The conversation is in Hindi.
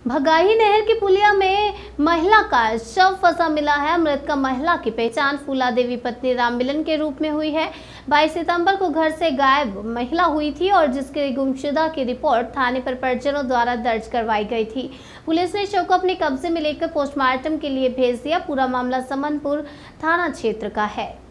भगाही नहर की पुलिया में महिला का शव फंसा मिला है। मृतक महिला की पहचान फूला देवी पत्नी राममिलन के रूप में हुई है। 22 सितंबर को घर से गायब महिला हुई थी और जिसके गुमशुदा की रिपोर्ट थाने पर परिजनों द्वारा दर्ज करवाई गई थी। पुलिस ने शव को अपने कब्जे में लेकर पोस्टमार्टम के लिए भेज दिया। पूरा मामला समनपुर थाना क्षेत्र का है।